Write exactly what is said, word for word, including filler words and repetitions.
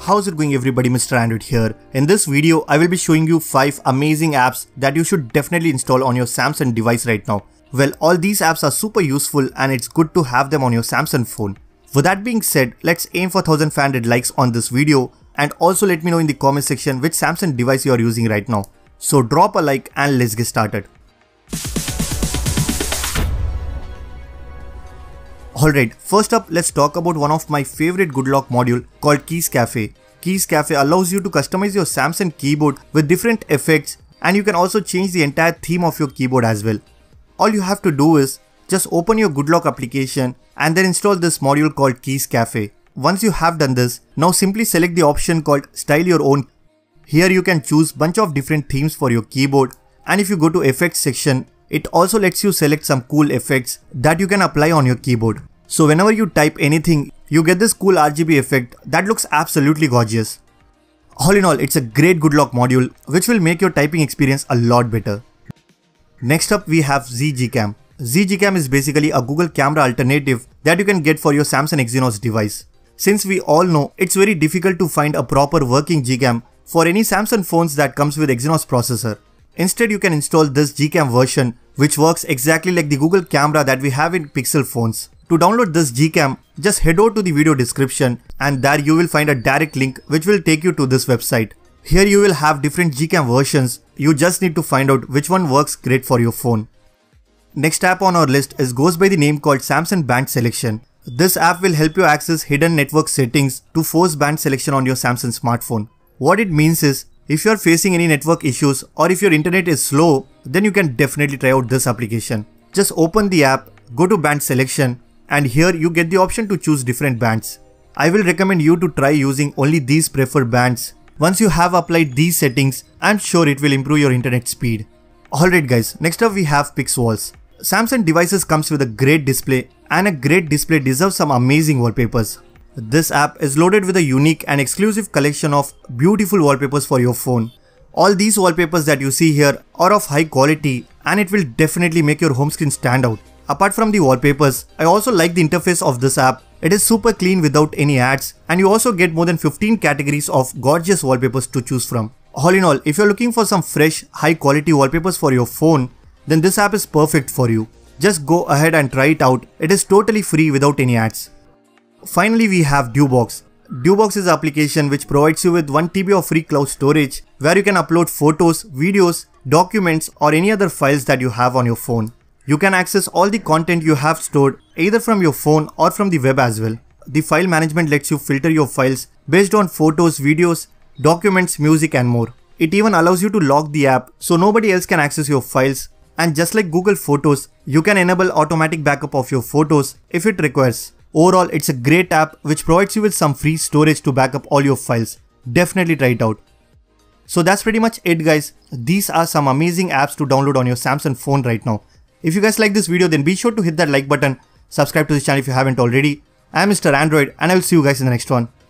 How's it going everybody, Mister Android here. In this video, I will be showing you five amazing apps that you should definitely install on your Samsung device right now. Well, all these apps are super useful and it's good to have them on your Samsung phone. With that being said, let's aim for one thousand five hundred likes on this video and also let me know in the comment section which Samsung device you are using right now. So drop a like and let's get started. Alright, first up, let's talk about one of my favorite good lock module called Keys Cafe. Keys Cafe allows you to customize your Samsung keyboard with different effects, and you can also change the entire theme of your keyboard as well. All you have to do is just open your good lock application and then install this module called Keys Cafe. Once you have done this, now simply select the option called Style Your Own. Here you can choose bunch of different themes for your keyboard, and if you go to effects section, it also lets you select some cool effects that you can apply on your keyboard. So whenever you type anything, you get this cool R G B effect that looks absolutely gorgeous. All in all, it's a great good lock module which will make your typing experience a lot better. Next up, we have ZGCam. ZGCam is basically a Google camera alternative that you can get for your Samsung Exynos device. Since we all know it's very difficult to find a proper working Gcam for any Samsung phones that comes with Exynos processor. Instead, you can install this Gcam version which works exactly like the Google camera that we have in Pixel phones. To download this Gcam, just head over to the video description and there you will find a direct link which will take you to this website. Here you will have different Gcam versions, you just need to find out which one works great for your phone. Next app on our list is goes by the name called Samsung Band Selection. This app will help you access hidden network settings to force band selection on your Samsung smartphone. What it means is, if you are facing any network issues or if your internet is slow, then you can definitely try out this application. Just open the app, go to Band Selection, and here you get the option to choose different bands. I will recommend you to try using only these preferred bands. Once you have applied these settings, I'm sure it will improve your internet speed. Alright guys, next up we have Pixwalls. Samsung devices comes with a great display, and a great display deserves some amazing wallpapers. This app is loaded with a unique and exclusive collection of beautiful wallpapers for your phone. All these wallpapers that you see here are of high quality and it will definitely make your home screen stand out. Apart from the wallpapers, I also like the interface of this app. It is super clean without any ads, and you also get more than fifteen categories of gorgeous wallpapers to choose from. All in all, if you're looking for some fresh, high quality wallpapers for your phone, then this app is perfect for you. Just go ahead and try it out. It is totally free without any ads. Finally, we have Dewbox. Dewbox is an application which provides you with one T B of free cloud storage where you can upload photos, videos, documents or any other files that you have on your phone. You can access all the content you have stored either from your phone or from the web as well. The file management lets you filter your files based on photos, videos, documents, music and more. It even allows you to lock the app so nobody else can access your files, and just like Google Photos, you can enable automatic backup of your photos if it requires. Overall, it's a great app which provides you with some free storage to back up all your files. Definitely try it out. So that's pretty much it guys. These are some amazing apps to download on your Samsung phone right now. If you guys like this video, then be sure to hit that like button, subscribe to this channel if you haven't already. I am Mister Android and I will see you guys in the next one.